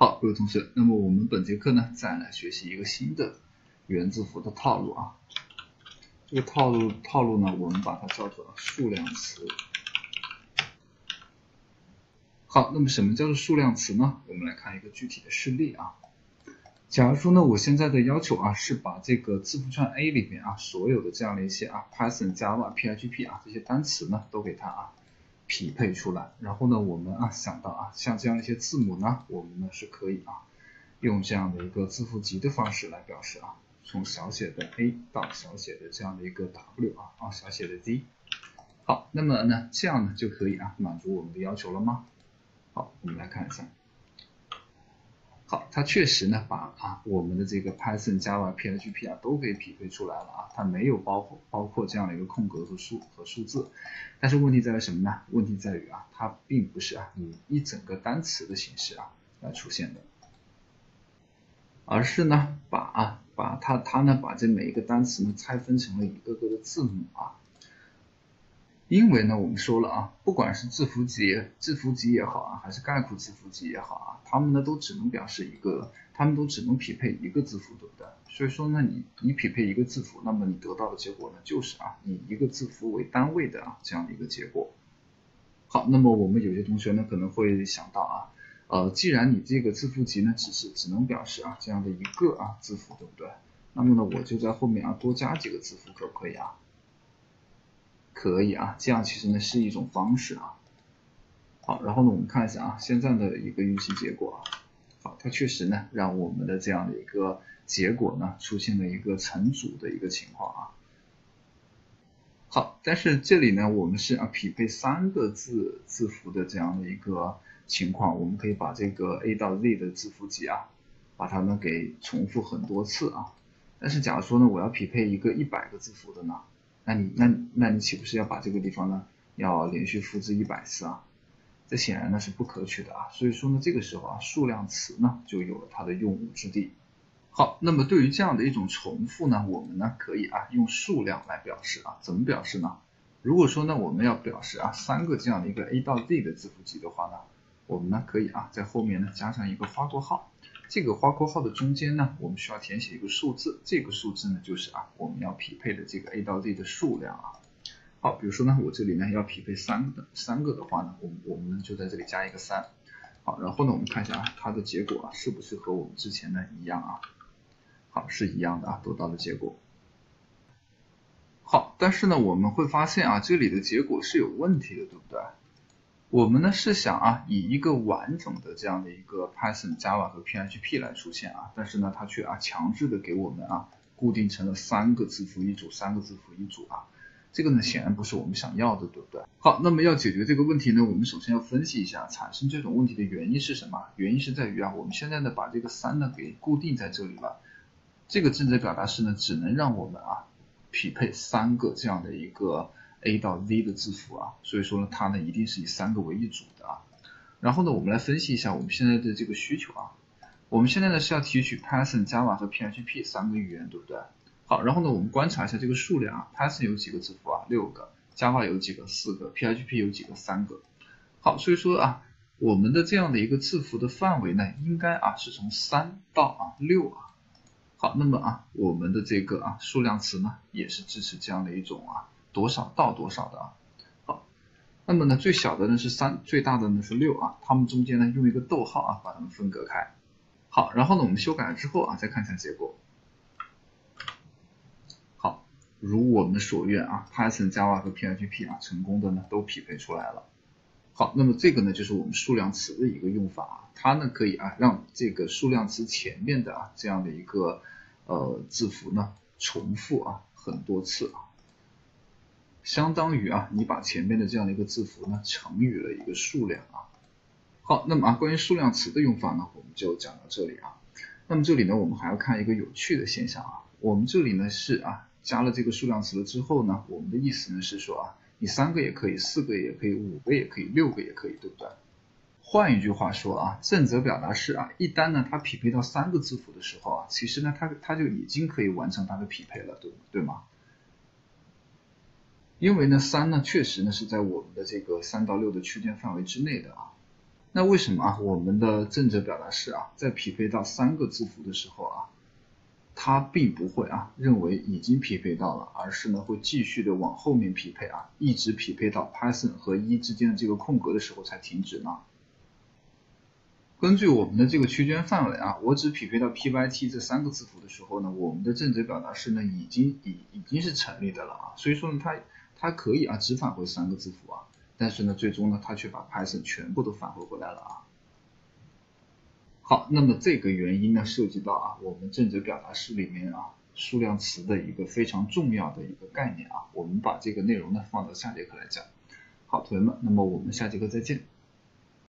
好，各位同学，那么我们本节课呢，再来学习一个新的语言字符的套路啊。这个套路呢，我们把它叫做数量词。好，那么什么叫做数量词呢？我们来看一个具体的事例啊。假如说呢，我现在的要求啊，是把这个字符串 A 里面啊，所有的这样的一些啊 Python、Java、PHP 啊这些单词呢，都给它匹配出来。然后呢，我们想到像这样一些字母呢，我们呢是可以用这样的一个字符集的方式来表示从小写的 a 到小写的这样的一个 w 小写的 z。好，那么呢这样呢就可以满足我们的要求了吗？好，我们来看一下。好，它确实呢把我们的这个 Python、Java、PHP 都给匹配出来了它没有包括这样的一个空格和数字。但是问题在于什么呢？问题在于它并不是以一整个单词的形式来出现的，而是呢把这每一个单词呢拆分成了一个个的字母因为呢我们说了不管是字符集也好还是概括字符集也好它们呢都只能表示它们都只能匹配一个字符，对不对？所以说呢你匹配一个字符，那么你得到的结果呢就是以一个字符为单位的这样的一个结果。好，那么我们有些同学呢可能会想到既然你这个字符集呢只能表示这样的一个字符，对不对？那么呢我就在后面多加几个字符，可不可以可以这样其实呢是一种方式好，然后呢我们看一下现在的一个预期结果好，它确实呢让我们的这样的一个结果呢出现了一个成组的一个情况好，但是这里呢我们是匹配3个字符的这样的一个情况，我们可以把这个 A 到 Z 的字符集把它们给重复很多次但是假如说呢我要匹配一个100个字符的呢，那你岂不是要把这个地方呢要连续复制100次这显然呢是不可取的所以说呢这个时候数量词呢就有了它的用武之地。好，那么对于这样的一种重复呢，我们呢可以用数量来表示怎么表示呢？如果说呢我们要表示3个这样的一个 A 到 Z 的字符集的话呢，我们呢可以在后面呢加上一个花括号，这个花括号的中间呢我们需要填写一个数字，这个数字呢就是我们要匹配的这个 A 到 Z 的数量好，比如说呢我这里呢要匹配3个的话呢，我们呢就在这里加一个3。好，然后呢我们看一下它的结果是不是和我们之前呢一样好，是一样的得到的结果。好，但是呢我们会发现这里的结果是有问题的，对不对？我们呢是想以一个完整的这样的一个 Python、Java 和 PHP 来出现但是呢它却强制的给我们固定成了3个字符一组，3个字符一组这个呢显然不是我们想要的，对不对？好，那么要解决这个问题呢，我们首先要分析一下产生这种问题的原因是什么？原因是在于我们现在呢把这个3呢给固定在这里了。这个正则表达式呢只能让我们匹配3个这样的一个 A 到 Z 的字符所以说呢它呢一定是以3个为一组的然后呢我们来分析一下我们现在的这个需求我们现在呢是要提取 Python、Java 和 PHP 3个语言，对不对？好，然后呢我们观察一下这个数量Python 有几个字符6个， Java 有几个4个， PHP 有几个3个。好，所以说我们的这样的一个字符的范围呢应该是从3到6好，那么我们的这个数量词呢也是支持这样的一种多少到多少的好，那么呢最小的呢是3，最大的呢是6它们中间呢用一个逗号把它们分隔开。好，然后呢我们修改了之后再看一下结果。好，如我们所愿Python、Java 和 PHP 成功的呢都匹配出来了。好，那么这个呢就是我们数量词的一个用法它呢可以让这个数量词前面的这样的一个字符呢重复很多次相当于你把前面的这样的一个字符呢乘以了一个数量好，那么关于数量词的用法呢我们就讲到这里那么这里呢我们还要看一个有趣的现象我们这里呢是加了这个数量词了之后呢，我们的意思呢是说你3个也可以，4个也可以，5个也可以，6个也可以，对不对？换一句话说正则表达式一旦呢它匹配到3个字符的时候其实呢它就已经可以完成它的匹配了，对吗？因为呢3呢确实呢是在我们的这个3到6的区间范围之内的那为什么啊我们的正则表达式啊在匹配到3个字符的时候啊，它并不会啊认为已经匹配到了，而是呢会继续的往后面匹配啊，一直匹配到 Python 和1之间的这个空格的时候才停止呢？根据我们的这个区间范围啊，我只匹配到 pyt 这3个字符的时候呢，我们的正则表达式呢已经是成立的了啊，所以说呢它可以啊只返回3个字符啊，但是呢最终呢它却把 Python 全部都返回来了啊。好，那么这个原因呢涉及到啊我们正则表达式里面啊数量词的一个非常重要的一个概念啊，我们把这个内容呢放到下节课来讲。好，同学们，那么我们下节课再见。